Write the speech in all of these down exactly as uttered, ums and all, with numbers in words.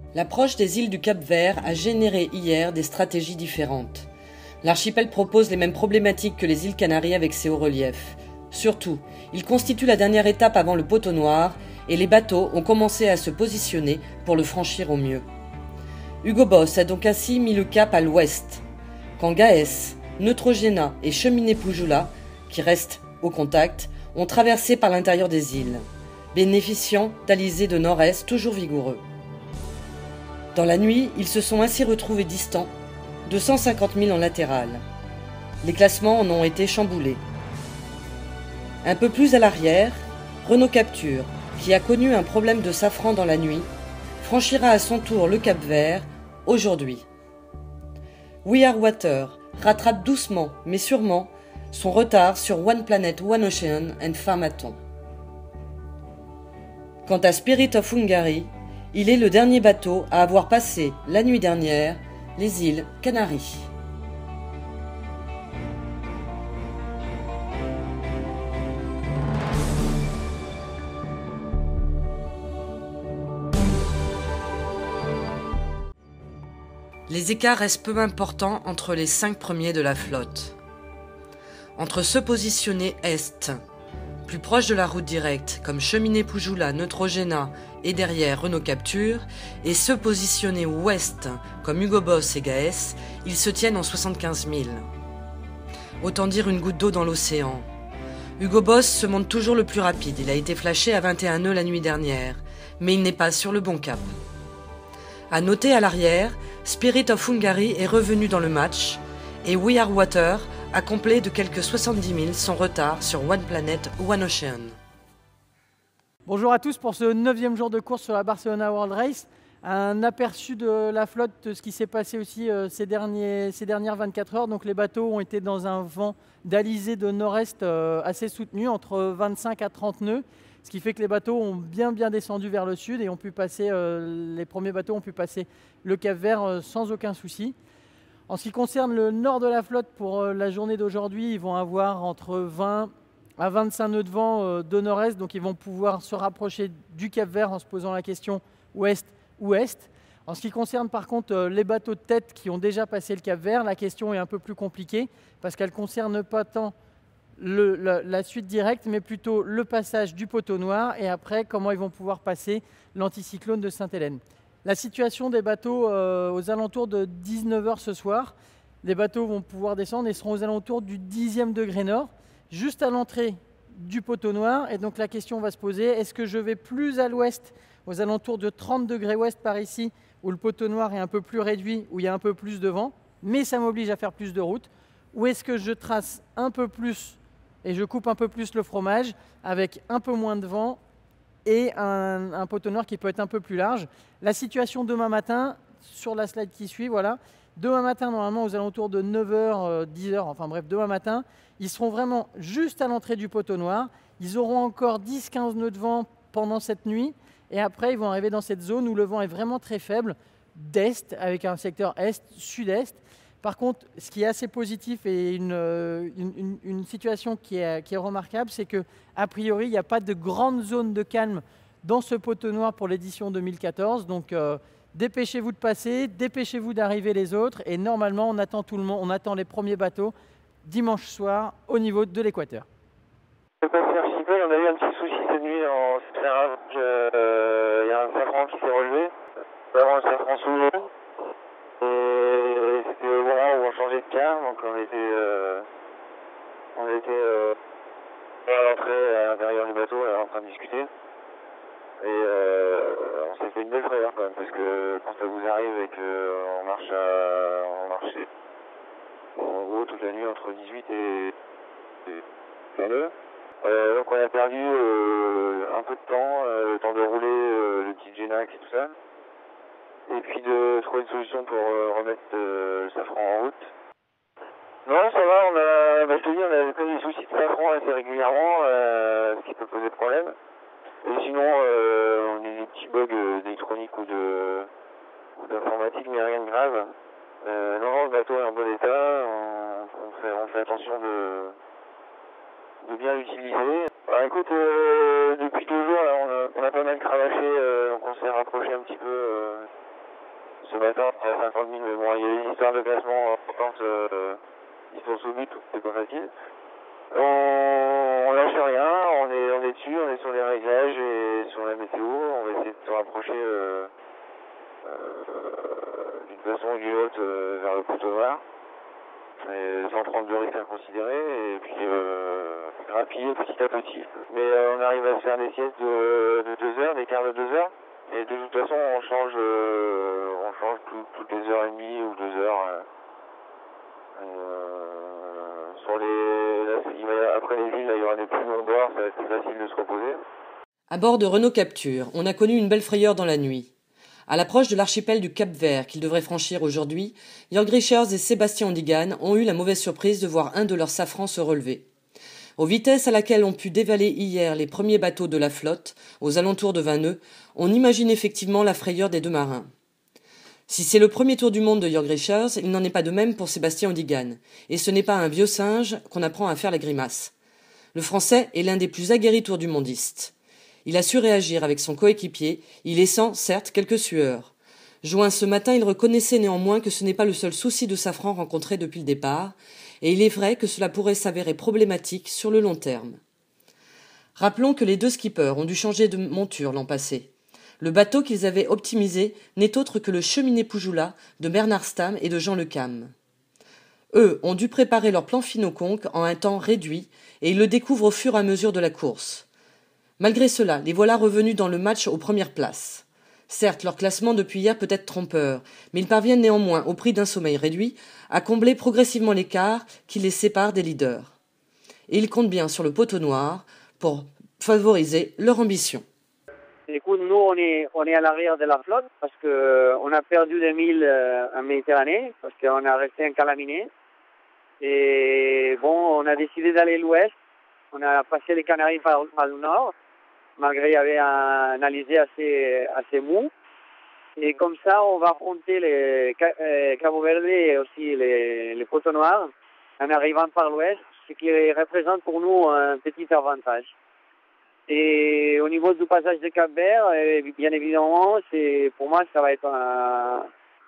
L'approche des îles du Cap-Vert a généré hier des stratégies différentes. L'archipel propose les mêmes problématiques que les îles Canaries avec ses hauts reliefs. Surtout, il constitue la dernière étape avant le poteau noir et les bateaux ont commencé à se positionner pour le franchir au mieux. Hugo Boss a donc ainsi mis le cap à l'ouest, quand Gaès, Neutrogena et Cheminée Poujoula, qui restent au contact, ont traversé par l'intérieur des îles, bénéficiant d'alizés de nord-est toujours vigoureux. Dans la nuit, ils se sont ainsi retrouvés distants de cent cinquante milles en latéral. Les classements en ont été chamboulés. Un peu plus à l'arrière, Renault Capture, qui a connu un problème de safran dans la nuit, franchira à son tour le Cap-Vert aujourd'hui. We Are Water rattrape doucement mais sûrement son retard sur One Planet, One Ocean and Pharmaton. Quant à Spirit of Hungary, il est le dernier bateau à avoir passé la nuit dernière les îles Canaries. Les écarts restent peu importants entre les cinq premiers de la flotte. Entre ceux positionnés est, plus proche de la route directe, comme Cheminée Poujoula, Neutrogena et derrière Renault Capture, et ceux positionnés ouest, comme Hugo Boss et Gaès, ils se tiennent en soixante-quinze milles. Autant dire une goutte d'eau dans l'océan. Hugo Boss se montre toujours le plus rapide, il a été flashé à vingt et un nœuds la nuit dernière, mais il n'est pas sur le bon cap. À noter à l'arrière, Spirit of Hungary est revenu dans le match, et We Are Water a complet de quelques soixante-dix milles son retard sur One Planet, One Ocean. Bonjour à tous pour ce neuvième jour de course sur la Barcelona World Race. Un aperçu de la flotte, de ce qui s'est passé aussi euh, ces, derniers, ces dernières vingt-quatre heures. Donc les bateaux ont été dans un vent d'alizé de nord-est euh, assez soutenu, entre vingt-cinq à trente nœuds. Ce qui fait que les bateaux ont bien bien descendu vers le sud et ont pu passer, euh, les premiers bateaux ont pu passer le Cap-Vert euh, sans aucun souci. En ce qui concerne le nord de la flotte, pour euh, la journée d'aujourd'hui, ils vont avoir entre vingt à vingt-cinq nœuds de vent euh, de nord-est, donc ils vont pouvoir se rapprocher du Cap-Vert en se posant la question ouest ou est. En ce qui concerne par contre euh, les bateaux de tête qui ont déjà passé le Cap-Vert, la question est un peu plus compliquée parce qu'elle ne concerne pas tant Le, la, la suite directe, mais plutôt le passage du poteau noir et après comment ils vont pouvoir passer l'anticyclone de Sainte-Hélène. La situation des bateaux euh, aux alentours de dix-neuf heures ce soir, les bateaux vont pouvoir descendre et seront aux alentours du dixième degré nord, juste à l'entrée du poteau noir. Et donc la question va se poser, est-ce que je vais plus à l'ouest, aux alentours de trente degrés ouest par ici, où le poteau noir est un peu plus réduit, où il y a un peu plus de vent, mais ça m'oblige à faire plus de route, ou est-ce que je trace un peu plus et je coupe un peu plus le fromage avec un peu moins de vent et un, un poteau noir qui peut être un peu plus large. La situation demain matin, sur la slide qui suit, voilà. Demain matin, normalement, aux alentours de neuf heures, dix heures, enfin bref, demain matin, ils seront vraiment juste à l'entrée du poteau noir. Ils auront encore dix à quinze nœuds de vent pendant cette nuit. Et après, ils vont arriver dans cette zone où le vent est vraiment très faible, d'est, avec un secteur est-sud-est. Par contre, ce qui est assez positif et une, une, une, une situation qui est, qui est remarquable, c'est qu'a priori, il n'y a pas de grande zone de calme dans ce poteau noir pour l'édition deux mille quatorze. Donc, euh, dépêchez-vous de passer, dépêchez-vous d'arriver les autres. Et normalement, on attend tout le monde, on attend les premiers bateaux dimanche soir au niveau de l'équateur. Le passé archipel, on a eu un petit souci cette nuit en Sahara. Il euh, y a un safran qui s'est relevé. Vraiment un safran sous l'eau. Et c'était au moment où on changeait de quart, donc on était, euh, on était euh, à l'entrée, à l'intérieur du bateau, là, en train de discuter. Et euh, on s'est fait une belle frayeur quand même, parce que quand ça vous arrive et qu'on marche à, on marchait en gros toute la nuit entre dix-huit et vingt nœuds. Euh, donc on a perdu euh, un peu de temps, euh, le temps de rouler euh, le petit Genac et tout ça. Et puis de trouver une solution pour euh, remettre euh, le safran en route. Non, ça va, on a, bah, je te dis, on a des soucis de safran assez régulièrement, euh, ce qui peut poser problème. Et sinon, euh, on a des petits bugs euh, d'électronique ou de ou d'informatique, mais rien de grave. Euh, non, non, le bateau est en bon état, on, on, fait, on fait attention de, de bien l'utiliser. Bah, écoute, euh, depuis deux jours, là, on, a, on a pas mal cravaché, euh, donc on s'est rapproché un petit peu. Euh, ce matin, c'était à cinquante mille, mais bon, il y a des histoires de classement importantes, euh, ils sont sous but, c'est pas facile. On, on lâche rien, on est, on est dessus, on est sur les réglages et sur la météo, on va essayer de se rapprocher euh, euh, d'une façon ou d'une autre euh, vers le poteau noir. Et cent trente-deux risques à considérer et puis euh, grappiller petit à petit. Mais euh, on arrive à se faire des siestes de, de deux heures, des quarts de deux heures. Et de toute façon, on change, euh, on change tout, toutes les heures et demie ou deux heures. Euh, euh, sur les, là, il va, après les villes, là, il y aura des plus longs bords, ça va être plus facile de se reposer. À bord de Renault Capture, on a connu une belle frayeur dans la nuit. À l'approche de l'archipel du Cap-Vert qu'ils devraient franchir aujourd'hui, Jörg Richards et Sébastien Ondigan ont eu la mauvaise surprise de voir un de leurs safrans se relever. Aux vitesses à laquelle ont pu dévaler hier les premiers bateaux de la flotte, aux alentours de vingt nœuds, on imagine effectivement la frayeur des deux marins. Si c'est le premier tour du monde de Jörg Richards, il n'en est pas de même pour Sébastien Ondigan, et ce n'est pas un vieux singe qu'on apprend à faire la grimace. Le Français est l'un des plus aguerris tours du mondiste. Il a su réagir avec son coéquipier, y laissant, certes, quelques sueurs. Joint ce matin, il reconnaissait néanmoins que ce n'est pas le seul souci de Safran rencontré depuis le départ, et il est vrai que cela pourrait s'avérer problématique sur le long terme. Rappelons que les deux skippers ont dû changer de monture l'an passé. Le bateau qu'ils avaient optimisé n'est autre que le Cheminée Poujoula de Bernard Stamm et de Jean Le Cam. Eux ont dû préparer leur plan Finauconque en un temps réduit, et ils le découvrent au fur et à mesure de la course. Malgré cela, les voilà revenus dans le match aux premières places. Certes, leur classement depuis hier peut être trompeur, mais ils parviennent néanmoins, au prix d'un sommeil réduit, à combler progressivement l'écart qui les sépare des leaders. Et ils comptent bien sur le poteau noir pour favoriser leur ambition. Écoute, nous, on est, on est à l'arrière de la flotte parce qu'on a perdu des milles en Méditerranée, parce qu'on a resté en Calaminé. Et bon, on a décidé d'aller à l'ouest. On a passé les Canaries par, par le nord, malgré qu'il y avait un alizé assez, assez mou. Et comme ça, on va affronter les Cabo Verde et aussi les, les poteaux noirs en arrivant par l'ouest, ce qui représente pour nous un petit avantage. Et au niveau du passage de Cap-Vert, bien évidemment, c'est, pour moi, ça va être un,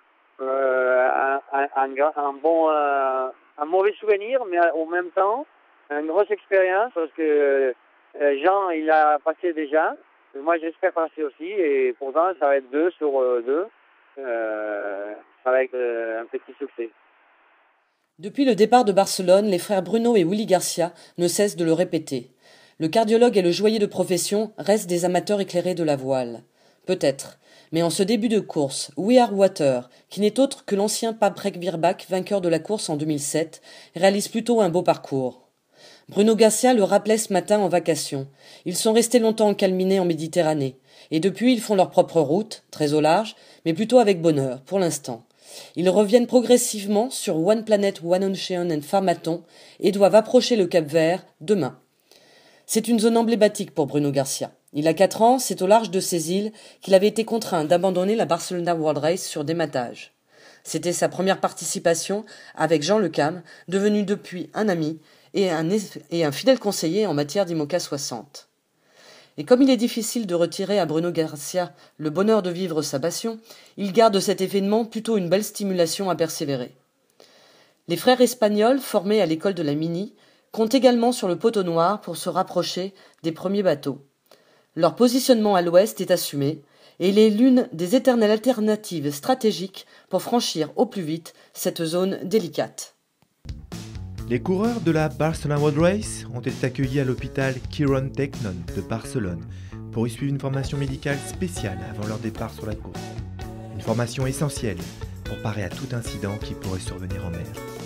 un, un, un, un bon, un, un mauvais souvenir, mais en même temps, une grosse expérience parce que Jean, il a passé déjà. Moi, j'espère passer aussi. Et pourtant, ça va être deux sur deux. Euh, ça va être un petit succès. Depuis le départ de Barcelone, les frères Bruno et Willy Garcia ne cessent de le répéter. Le cardiologue et le joaillier de profession restent des amateurs éclairés de la voile. Peut-être. Mais en ce début de course, We Are Water, qui n'est autre que l'ancien Paprec Virbac, vainqueur de la course en deux mille sept, réalise plutôt un beau parcours. Bruno Garcia le rappelait ce matin en vacation. Ils sont restés longtemps encalminés en Méditerranée. Et depuis, ils font leur propre route, très au large, mais plutôt avec bonheur, pour l'instant. Ils reviennent progressivement sur One Planet, One Ocean and Pharmaton et doivent approcher le Cap-Vert demain. C'est une zone emblématique pour Bruno Garcia. Il a quatre ans, c'est au large de ces îles qu'il avait été contraint d'abandonner la Barcelona World Race sur dématage. C'était sa première participation avec Jean Le Cam, devenu depuis un ami, et un, et un fidèle conseiller en matière d'IMOCA soixante. Et comme il est difficile de retirer à Bruno Garcia le bonheur de vivre sa passion, il garde de cet événement plutôt une belle stimulation à persévérer. Les frères espagnols, formés à l'école de la Mini, comptent également sur le poteau noir pour se rapprocher des premiers bateaux. Leur positionnement à l'ouest est assumé, et il est l'une des éternelles alternatives stratégiques pour franchir au plus vite cette zone délicate. Les coureurs de la Barcelona World Race ont été accueillis à l'hôpital Kiron Teknon de Barcelone pour y suivre une formation médicale spéciale avant leur départ sur la course. Une formation essentielle pour parer à tout incident qui pourrait survenir en mer.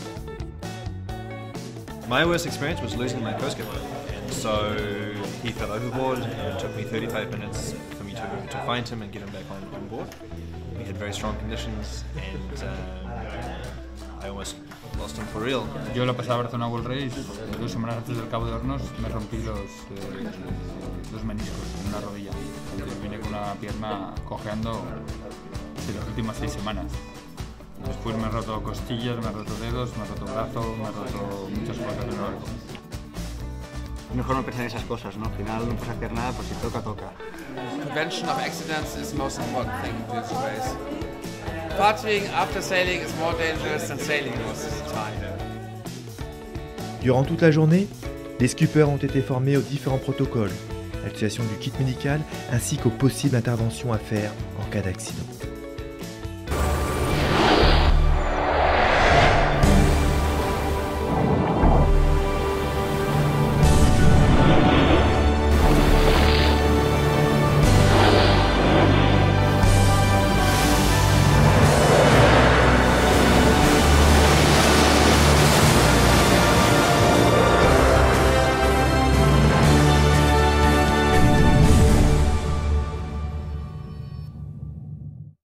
My worst experience was losing my Coast Guard. So he fell overboard and it took me thirty-five minutes for me to, to find him and get him back on, on board. We had very strong conditions and uh, I almost lost him for real. Yo la pasé a Barcelona World Race, dos semanas antes del Cabo de Hornos me rompí los, eh, los meniscos en una rodilla. Entonces vine con una pierna cojeando en las últimas seis semanas. Después me he roto costillas, me he roto dedos, me he roto brazo, me he roto muchas cosas en el barco. Mejor no pensar en esas cosas, ¿no? Al final no puedes hacer nada, pues si toca, toca. Prevention of accidents is the most important thing in this race. partying after sailing is more dangerous than sailing most of the time. Durant toute la journée, les scuppers ont été formés aux différents protocoles, à l'utilisation du kit médical ainsi qu'aux possibles interventions à faire en cas d'accident.